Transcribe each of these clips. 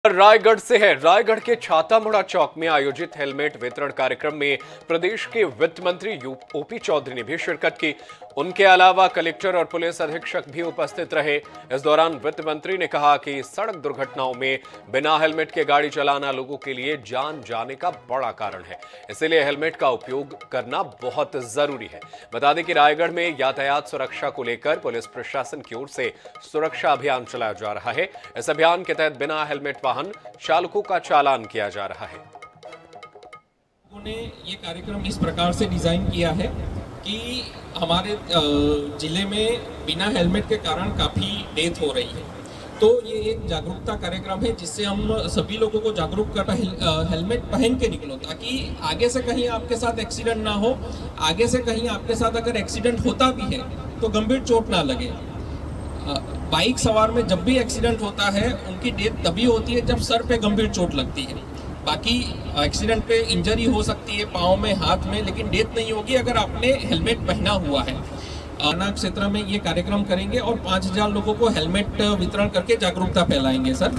रायगढ़ से है। रायगढ़ के छातामुड़ा चौक में आयोजित हेलमेट वितरण कार्यक्रम में प्रदेश के वित्त मंत्री ओपी चौधरी ने भी शिरकत की। उनके अलावा कलेक्टर और पुलिस अधीक्षक भी उपस्थित रहे। इस दौरान वित्त मंत्री ने कहा कि सड़क दुर्घटनाओं में बिना हेलमेट के गाड़ी चलाना लोगों के लिए जान जाने का बड़ा कारण है, इसलिए हेलमेट का उपयोग करना बहुत जरूरी है। बता दें कि रायगढ़ में यातायात सुरक्षा को लेकर पुलिस प्रशासन की ओर से सुरक्षा अभियान चलाया जा रहा है। इस अभियान के तहत बिना हेलमेट वाहन चालकों का चालान किया जा रहा है। उन्होंने ये कार्यक्रम इस प्रकार से डिजाइन किया है कि हमारे जिले में बिना हेलमेट के कारण काफी डेथ हो रही है, तो ये एक जागरूकता कार्यक्रम है जिससे हम सभी लोगों को जागरूक कर हेलमेट पहन के निकलो, ताकि आगे से कहीं आपके साथ एक्सीडेंट ना हो। आगे से कहीं आपके साथ अगर एक्सीडेंट होता भी है तो गंभीर चोट ना लगे। बाइक सवार में जब भी एक्सीडेंट होता है उनकी डेथ तभी होती है जब सर पे गंभीर चोट लगती है। बाकी एक्सीडेंट पे इंजरी हो सकती है पाँव में, हाथ में, लेकिन डेथ नहीं होगी अगर आपने हेलमेट पहना हुआ है। थाना क्षेत्र में ये कार्यक्रम करेंगे और 5000 लोगों को हेलमेट वितरण करके जागरूकता फैलाएंगे। सर,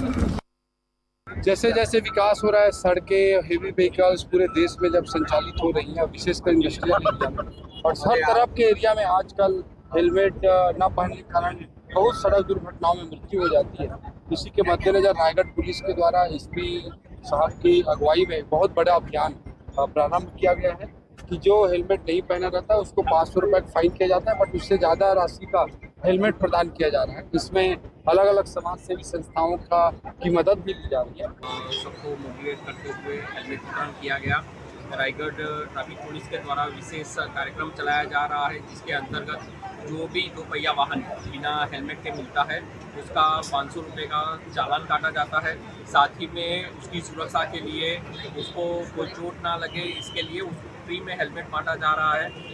जैसे जैसे विकास हो रहा है, सड़कें, हेवी व्हीकल्स पूरे देश में जब संचालित हो रही हैं, विशेषकर इंडस्ट्रियल एरिया में और हर तरफ के एरिया में आजकल हेलमेट न पहनने के कारण बहुत सड़क दुर्घटनाओं में मृत्यु हो जाती है। इसी के मद्देनजर रायगढ़ पुलिस के द्वारा एसपी साहब की अगुवाई में बहुत बड़ा अभियान प्रारंभ किया गया है कि जो हेलमेट नहीं पहना रहता है उसको 500 रुपये का फाइन किया जाता है, बट उससे ज़्यादा राशि का हेलमेट प्रदान किया जा रहा है। इसमें अलग अलग समाज सेवी संस्थाओं की मदद भी ली जा रही है। सबको मोटिवेट करते हुए हेलमेट वितरण किया गया। रायगढ़ ट्रैफिक पुलिस के द्वारा विशेष कार्यक्रम चलाया जा रहा है, जिसके अंतर्गत जो भी 2 पहिया वाहन बिना हेलमेट के मिलता है उसका 500 रुपये का चालान काटा जाता है। साथ ही में उसकी सुरक्षा के लिए उसको कोई चोट ना लगे, इसके लिए उसको फ्री में हेलमेट बांटा जा रहा है।